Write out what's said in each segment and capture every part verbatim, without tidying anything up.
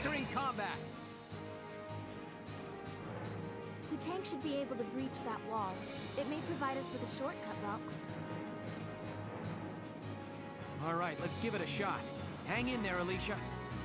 Entering combat! The tank should be able to breach that wall. It may provide us with a shortcut, Velks. All right, let's give it a shot. Hang in there, Alicia.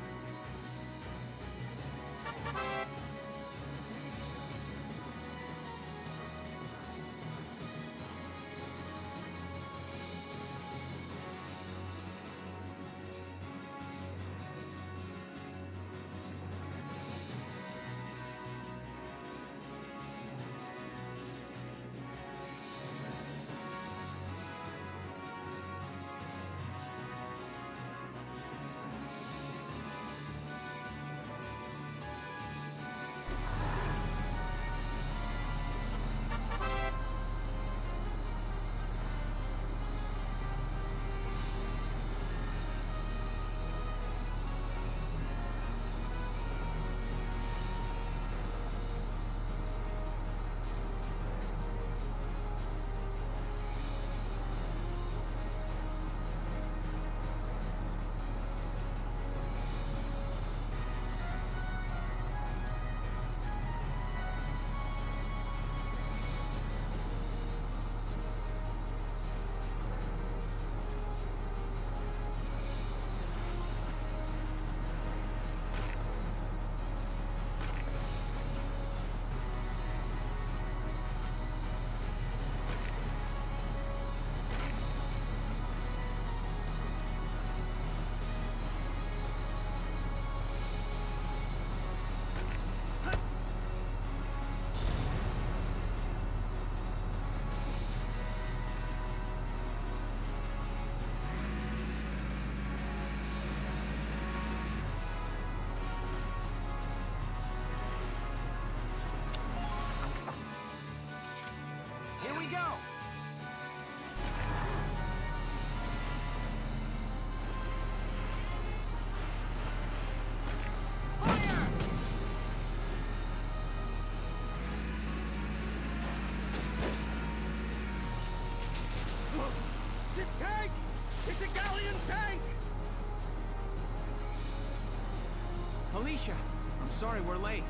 Alicia, I'm sorry we're late.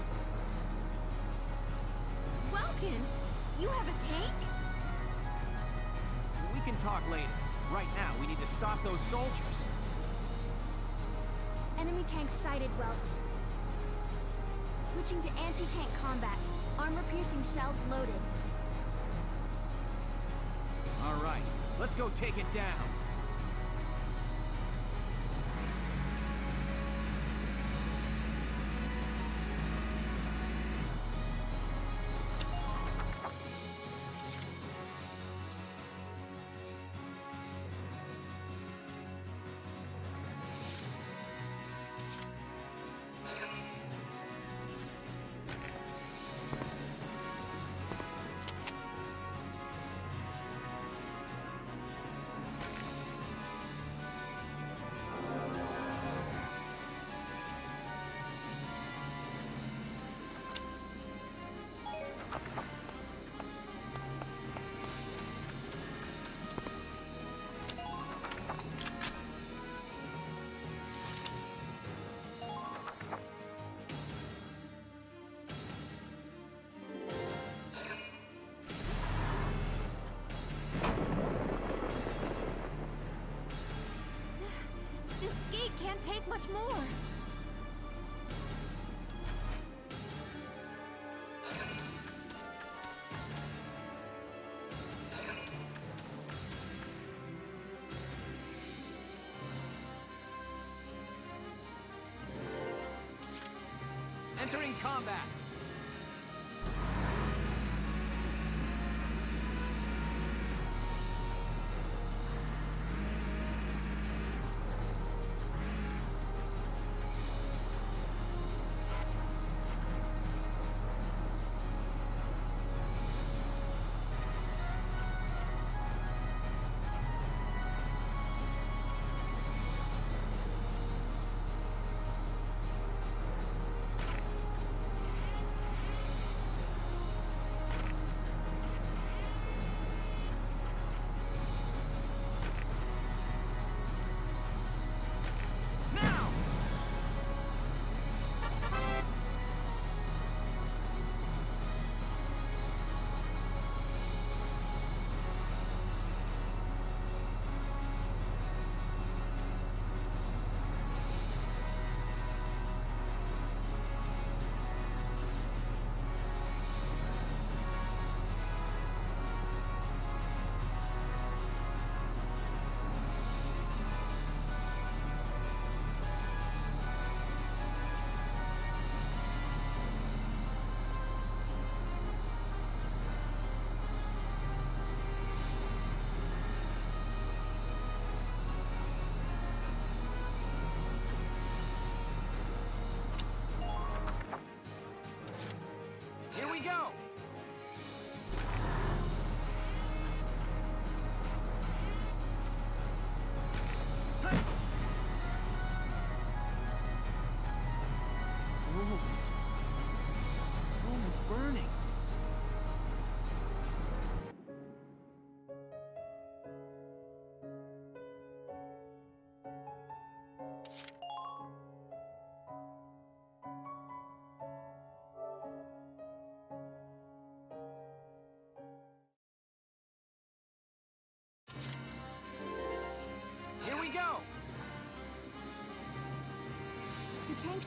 Welkin, you have a tank? We can talk later. Right now, we need to stop those soldiers. Enemy tank sighted, Welks. Switching to anti-tank combat. Armor-piercing shells loaded. All right, let's go take it down. Can't take much more. Entering combat. burning. Here we go! The tank...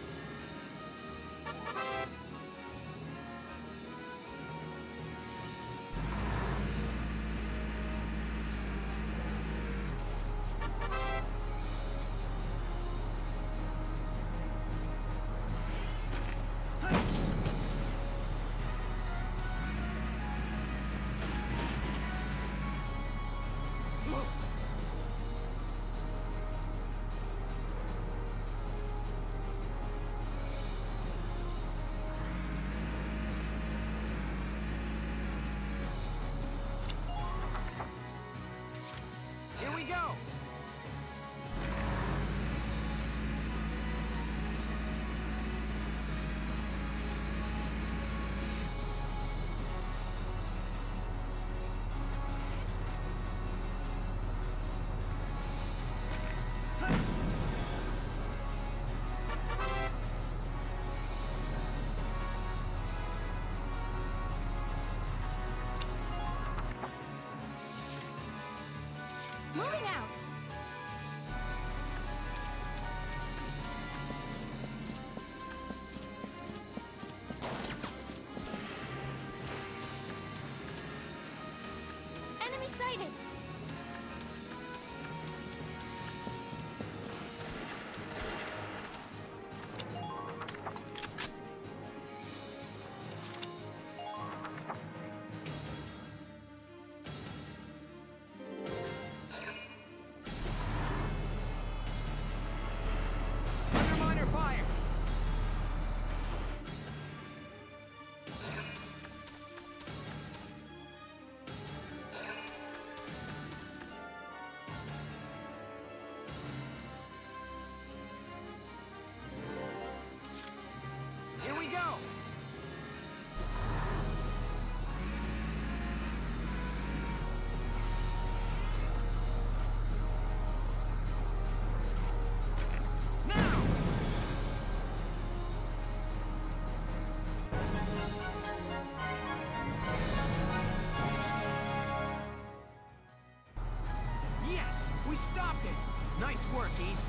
Here we go! Moving out! Enemy sighted! Under miner fire! Here we go! Now! Yes! We stopped it! Nice work, Ace.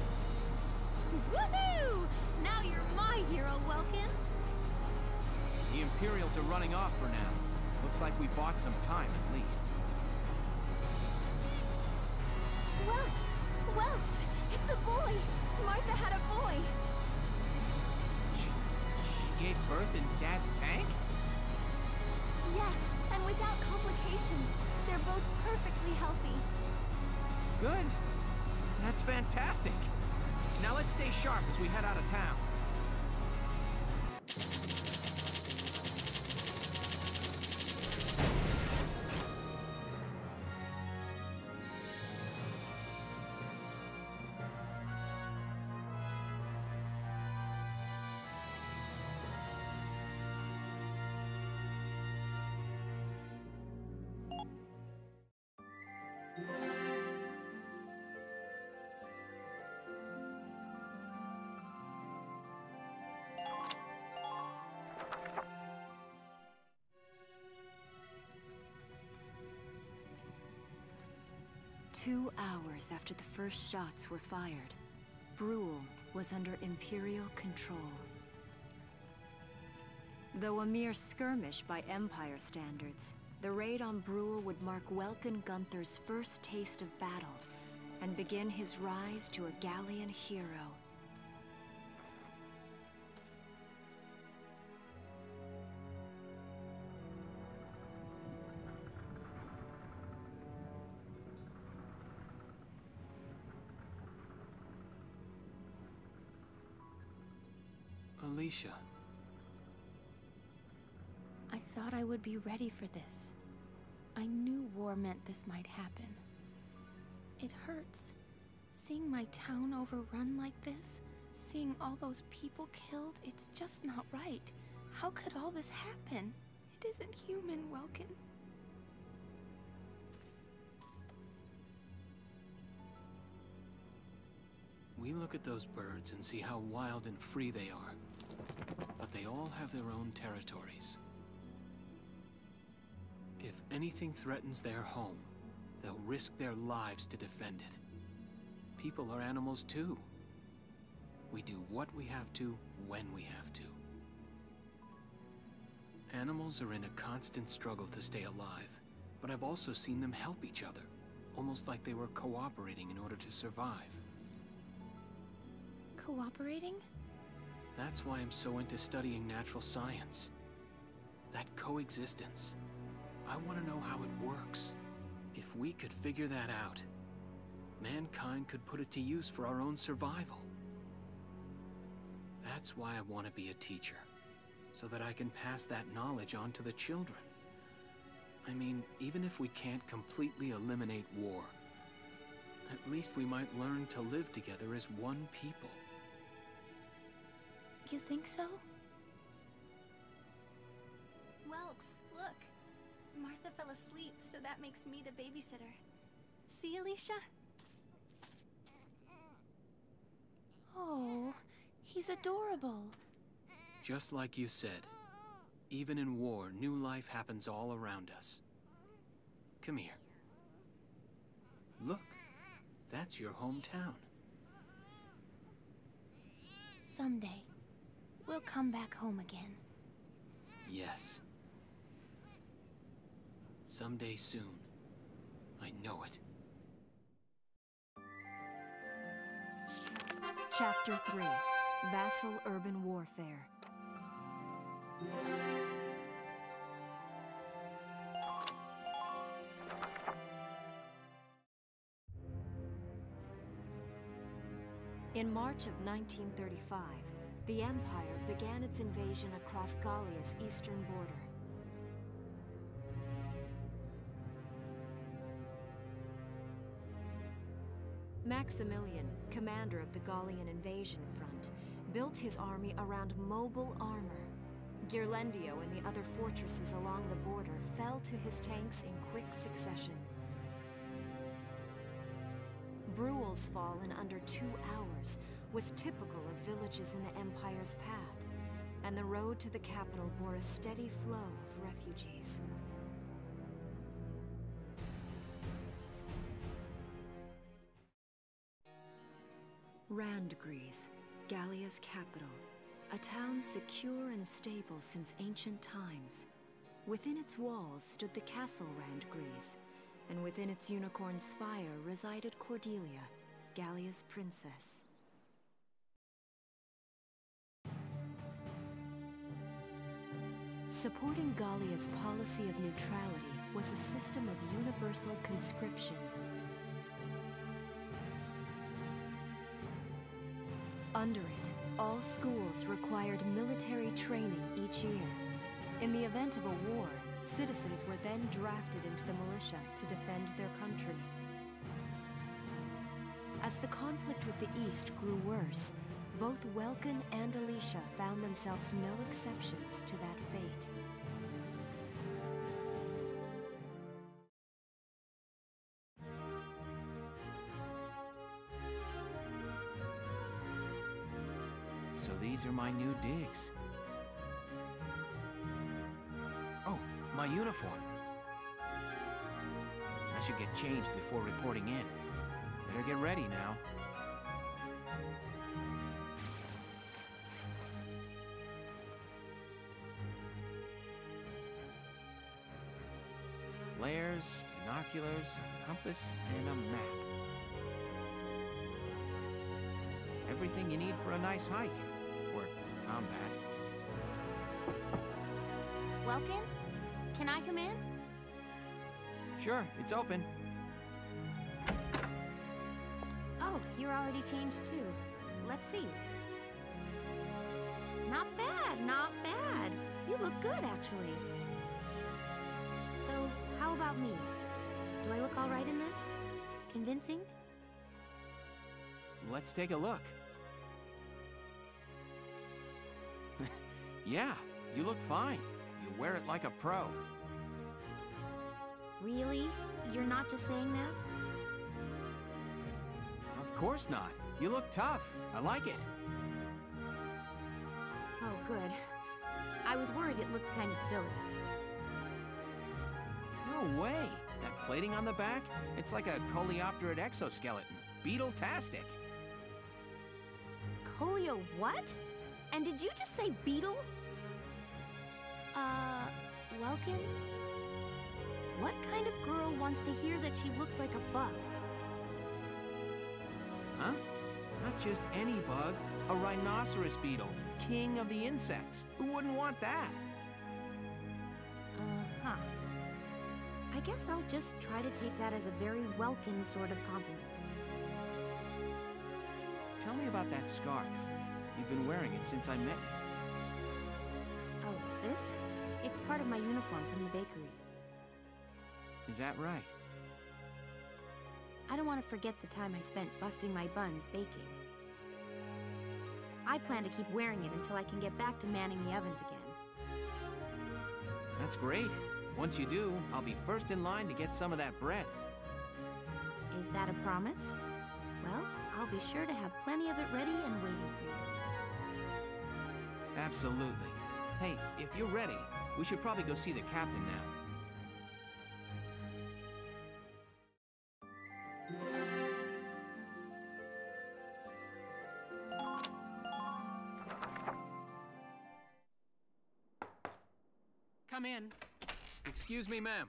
Woohoo! Now you're my hero, Welkin! The Imperials are running off for now. Looks like we bought some time at least. Welks! Welks! It's a boy! Martha had a boy! She, she gave birth in Dad's tank? Yes, and without complications. They're both perfectly healthy. Good. That's fantastic. Now let's stay sharp as we head out of town. Two hours after the first shots were fired, Brule was under Imperial control. Though a mere skirmish by Empire standards, the raid on Brule would mark Welkin Gunther's first taste of battle and begin his rise to a Gallian hero. Alicia. I thought I would be ready for this. I knew war meant this might happen. It hurts. Seeing my town overrun like this, seeing all those people killed, it's just not right. How could all this happen? It isn't human, Welkin. We look at those birds and see how wild and free they are. But they all have their own territories. If anything threatens their home, they'll risk their lives to defend it. People are animals too. We do what we have to, when we have to. Animals are in a constant struggle to stay alive, but I've also seen them help each other, almost like they were cooperating in order to survive. Cooperating? That's why I'm so into studying natural science. That coexistence. I want to know how it works. If we could figure that out, mankind could put it to use for our own survival. That's why I want to be a teacher, so that I can pass that knowledge on to the children. I mean, even if we can't completely eliminate war, at least we might learn to live together as one people. You think so? Whelks, look. Martha fell asleep, so that makes me the babysitter. See, Alicia? Oh, he's adorable. Just like you said, even in war, new life happens all around us. Come here. Look, that's your hometown. Someday, we'll come back home again. Yes. Someday soon. I know it. Chapter three. Vassal Urban Warfare. In March of nineteen thirty-five, the Empire began its invasion across Gallia's eastern border. Maximilian, commander of the Gallian invasion front, built his army around mobile armor. Ghirlandaio and the other fortresses along the border fell to his tanks in quick succession. Bruhl's fall in under two hours was typical of villages in the Empire's path, and the road to the capital bore a steady flow of refugees. Randgriz, Gallia's capital, a town secure and stable since ancient times. Within its walls stood the castle Randgriz, and within its unicorn spire resided Cordelia, Gallia's princess. Supporting Gallia's policy of neutrality was a system of universal conscription. Under it, all schools required military training each year. In the event of a war, citizens were then drafted into the militia to defend their country. As the conflict with the East grew worse, both Welkin and Alicia found themselves no exceptions to that fate. So these are my new digs. Oh, my uniform. I should get changed before reporting in. Better get ready now. Flares, binoculars, a compass, and a map. Everything you need for a nice hike. Or combat. Welkin? Can I come in? Sure, it's open. Oh, you're already changed too. Let's see. Not bad, not bad. You look good, actually. So, how about me? Do I look all right in this? Convincing? Let's take a look. Yeah, You look fine. You wear it like a pro. Really? You're not just saying that? Of course not. You look tough. I like it. Oh, good. I was worried it looked kind of silly. No way. That plating on the back? It's like a coleopterid exoskeleton. Beetle-tastic. Coleo what? And did you just say beetle? Uh, Welkin? What kind of girl wants to hear that she looks like a bug? Huh? Not just any bug. A rhinoceros beetle. King of the insects. Who wouldn't want that? Uh-huh. I guess I'll just try to take that as a very Welkin sort of compliment. Tell me about that scarf. You've been wearing it since I met you. Oh, this? It's part of my uniform from the bakery. Is that right? I don't want to forget the time I spent busting my buns baking. I plan to keep wearing it until I can get back to manning the ovens again. That's great. Once you do, I'll be first in line to get some of that bread. Is that a promise? Well, I'll be sure to have plenty of it ready and waiting for you. Absolutely. Hey, if you're ready, we should probably go see the captain now. Come in. Excuse me, ma'am.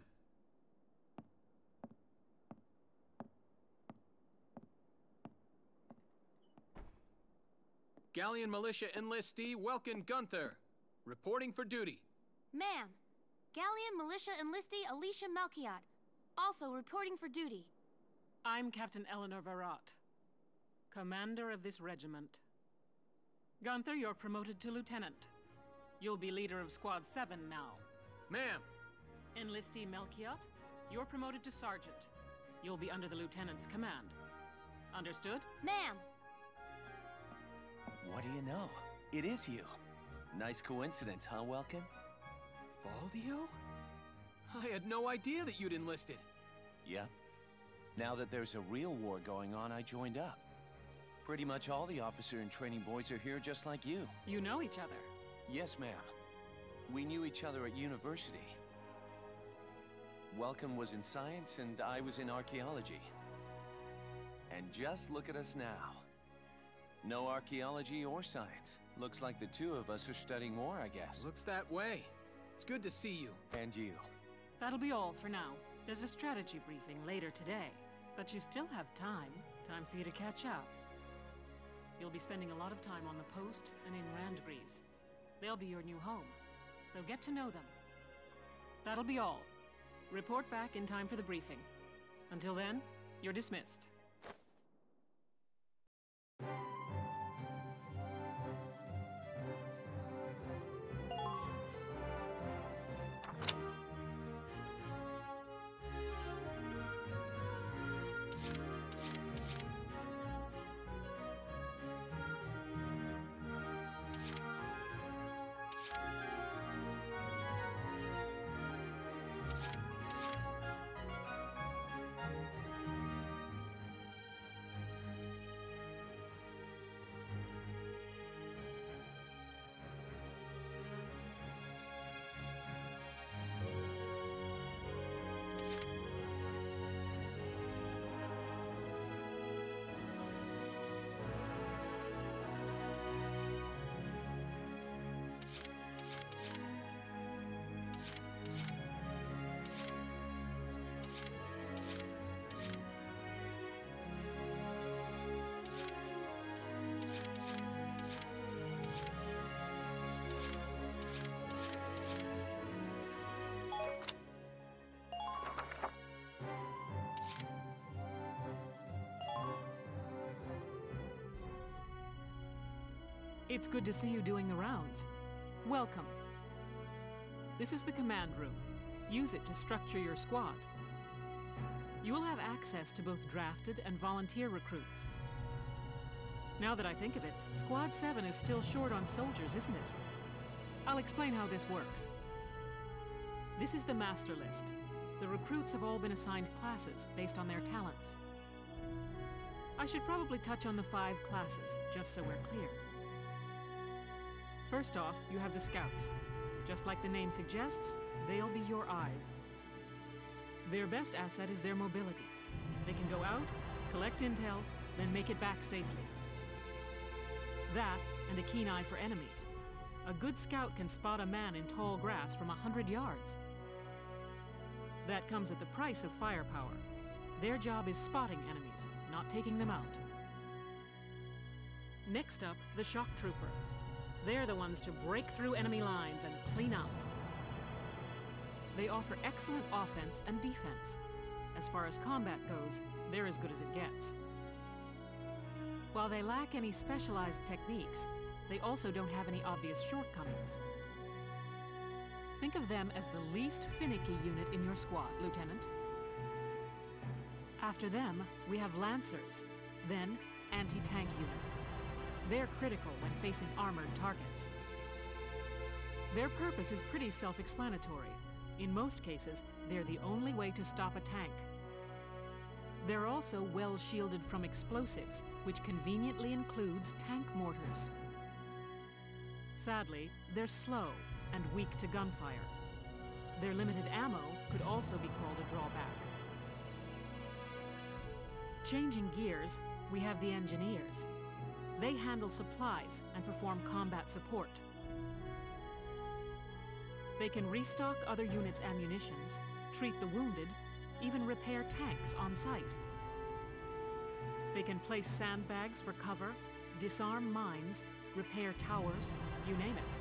Galleon Militia enlistee Welkin Gunther, reporting for duty. Ma'am, Galleon Militia enlistee Alicia Melchiot, also reporting for duty. I'm Captain Eleanor Varrot, commander of this regiment. Gunther, you're promoted to lieutenant. You'll be leader of Squad seven now. Ma'am! Enlistee Melchiot, you're promoted to sergeant. You'll be under the lieutenant's command. Understood? Ma'am! What do you know? It is you. Nice coincidence, huh, Welkin? Valdio? I had no idea that you'd enlisted. Yep. Now that there's a real war going on, I joined up. Pretty much all the officer and training boys are here just like you. You know each other? Yes, ma'am. We knew each other at university. Welcome was in science and I was in archaeology. And just look at us now. No archaeology or science. Looks like the two of us are studying war, I guess. Looks that way. It's good to see you. And you. That'll be all for now. There's a strategy briefing later today. But you still have time. Time for you to catch up. You'll be spending a lot of time on the post and in Randgreaves. They'll be your new home. So get to know them. That'll be all. Report back in time for the briefing. Until then, you're dismissed. It's good to see you doing the rounds. Welcome. This is the command room. Use it to structure your squad. You will have access to both drafted and volunteer recruits. Now that I think of it, Squad seven is still short on soldiers, isn't it? I'll explain how this works. This is the master list. The recruits have all been assigned classes based on their talents. I should probably touch on the five classes, just so we're clear. First off, you have the scouts. Just like the name suggests, they'll be your eyes. Their best asset is their mobility. They can go out, collect intel, then make it back safely. That, and a keen eye for enemies. A good scout can spot a man in tall grass from a hundred yards. That comes at the price of firepower. Their job is spotting enemies, not taking them out. Next up, the shock trooper. They're the ones to break through enemy lines and clean up. They offer excellent offense and defense. As far as combat goes, they're as good as it gets. While they lack any specialized techniques, they also don't have any obvious shortcomings. Think of them as the least finicky unit in your squad, Lieutenant. After them, we have Lancers, then anti-tank units. They're critical when facing armored targets. Their purpose is pretty self-explanatory. In most cases, they're the only way to stop a tank. They're also well shielded from explosives, which conveniently includes tank mortars. Sadly, they're slow and weak to gunfire. Their limited ammo could also be called a drawback. Changing gears, we have the engineers. They handle supplies and perform combat support. They can restock other units' ammunitions, treat the wounded, even repair tanks on site. They can place sandbags for cover, disarm mines, repair towers, you name it.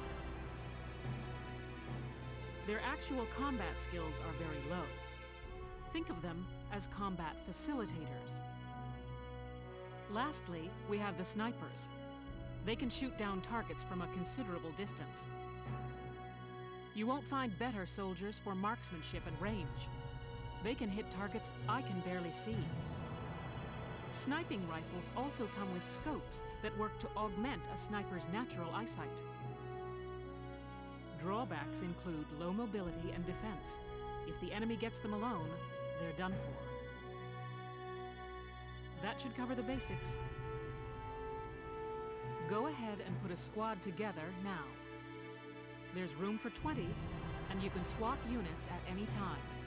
Their actual combat skills are very low. Think of them as combat facilitators. Lastly, we have the snipers. They can shoot down targets from a considerable distance. You won't find better soldiers for marksmanship and range. They can hit targets I can barely see. Sniping rifles also come with scopes that work to augment a sniper's natural eyesight. Drawbacks include low mobility and defense. If the enemy gets them alone, they're done for. That should cover the basics. Go ahead and put a squad together now. There's room for twenty, and you can swap units at any time.